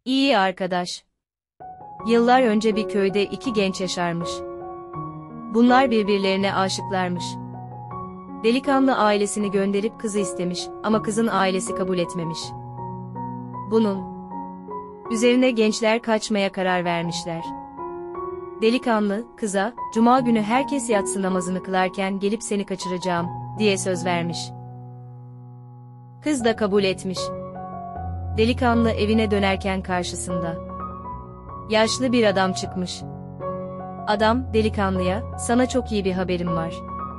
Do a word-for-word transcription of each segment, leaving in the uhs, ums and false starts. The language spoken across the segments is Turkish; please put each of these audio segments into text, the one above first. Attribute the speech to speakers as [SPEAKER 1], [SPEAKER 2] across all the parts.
[SPEAKER 1] İyi arkadaş. Yıllar önce bir köyde iki genç yaşarmış. Bunlar birbirlerine aşıklarmış. Delikanlı ailesini gönderip kızı istemiş ama kızın ailesi kabul etmemiş. Bunun üzerine gençler kaçmaya karar vermişler. Delikanlı, kıza, "Cuma günü herkes yatsı namazını kılarken gelip seni kaçıracağım," diye söz vermiş. Kız da kabul etmiş. Delikanlı evine dönerken karşısında yaşlı bir adam çıkmış. Adam, delikanlıya, "Sana çok iyi bir haberim var.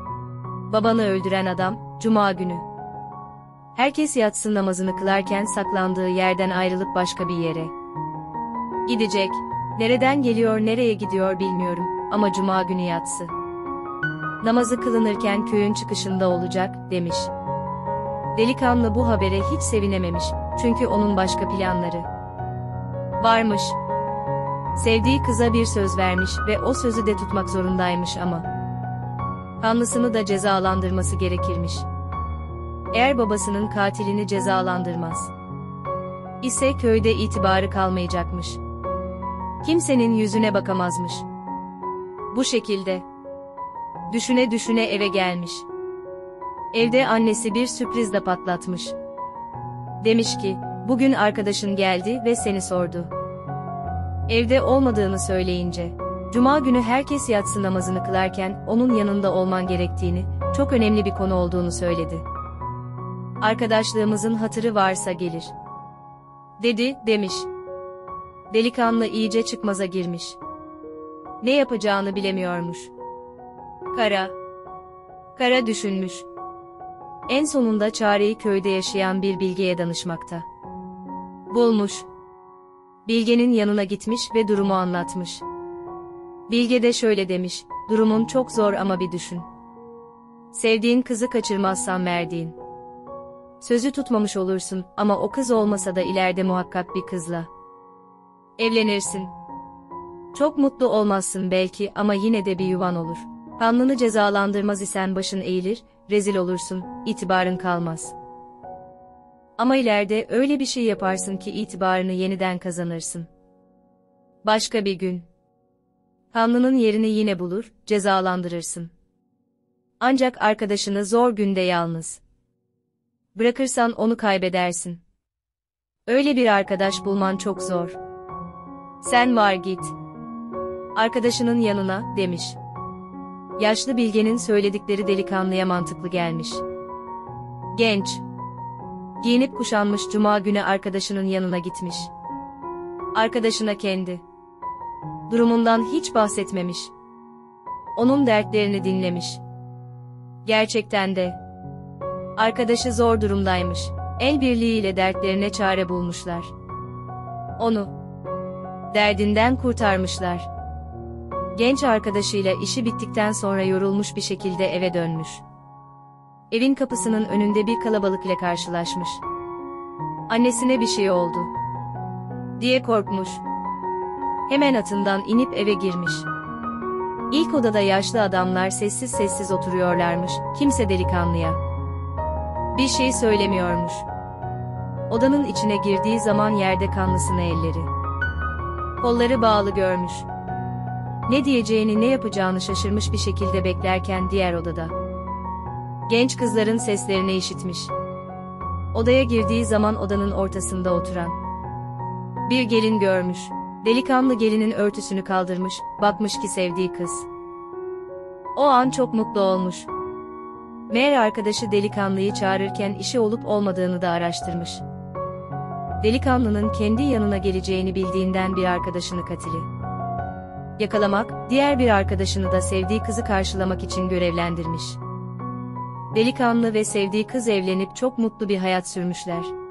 [SPEAKER 1] Babanı öldüren adam, Cuma günü herkes yatsı namazını kılarken saklandığı yerden ayrılıp başka bir yere gidecek. Nereden geliyor, nereye gidiyor bilmiyorum ama Cuma günü yatsı namazı kılınırken köyün çıkışında olacak," demiş. Delikanlı bu habere hiç sevinememiş, çünkü onun başka planları varmış. Sevdiği kıza bir söz vermiş ve o sözü de tutmak zorundaymış ama kanlısını da cezalandırması gerekirmiş. Eğer babasının katilini cezalandırmaz ise köyde itibarı kalmayacakmış. Kimsenin yüzüne bakamazmış. Bu şekilde düşüne düşüne eve gelmiş. Evde annesi bir sürpriz de patlatmış. Demiş ki, "Bugün arkadaşın geldi ve seni sordu." Evde olmadığını söyleyince, Cuma günü herkes yatsı namazını kılarken onun yanında olman gerektiğini, çok önemli bir konu olduğunu söyledi. "Arkadaşlığımızın hatırı varsa gelir," dedi, demiş. Delikanlı iyice çıkmaza girmiş. Ne yapacağını bilemiyormuş. Kara, kara düşünmüş. En sonunda çareyi köyde yaşayan bir bilgeye danışmakta bulmuş. Bilgenin yanına gitmiş ve durumu anlatmış. Bilge de şöyle demiş, "Durumun çok zor ama bir düşün. Sevdiğin kızı kaçırmazsan verdiğin sözü tutmamış olursun ama o kız olmasa da ileride muhakkak bir kızla evlenirsin. Çok mutlu olmazsın belki ama yine de bir yuvan olur. Kanlını cezalandırmaz isen başın eğilir, rezil olursun, itibarın kalmaz. Ama ileride öyle bir şey yaparsın ki itibarını yeniden kazanırsın. Başka bir gün kanlının yerini yine bulur, cezalandırırsın. Ancak arkadaşını zor günde yalnız bırakırsan onu kaybedersin. Öyle bir arkadaş bulman çok zor. Sen var git arkadaşının yanına," demiş. Yaşlı bilgenin söyledikleri delikanlıya mantıklı gelmiş. Genç, giyinip kuşanmış Cuma günü arkadaşının yanına gitmiş. Arkadaşına kendi durumundan hiç bahsetmemiş. Onun dertlerini dinlemiş. Gerçekten de arkadaşı zor durumdaymış. El birliğiyle dertlerine çare bulmuşlar. Onu derdinden kurtarmışlar. Genç arkadaşıyla işi bittikten sonra yorulmuş bir şekilde eve dönmüş. Evin kapısının önünde bir kalabalık ile karşılaşmış. Annesine bir şey oldu diye korkmuş. Hemen atından inip eve girmiş. İlk odada yaşlı adamlar sessiz sessiz oturuyorlarmış, kimse delikanlıya bir şey söylemiyormuş. Odanın içine girdiği zaman yerde kanlısını elleri, kolları bağlı görmüş. Ne diyeceğini, ne yapacağını şaşırmış bir şekilde beklerken diğer odada genç kızların seslerini işitmiş. Odaya girdiği zaman odanın ortasında oturan bir gelin görmüş. Delikanlı gelinin örtüsünü kaldırmış, bakmış ki sevdiği kız. O an çok mutlu olmuş. Meğer arkadaşı delikanlıyı çağırırken işi olup olmadığını da araştırmış. Delikanlının kendi yanına geleceğini bildiğinden bir arkadaşını katili yakalamak, diğer bir arkadaşını da sevdiği kızı karşılamak için görevlendirmiş. Delikanlı ve sevdiği kız evlenip çok mutlu bir hayat sürmüşler.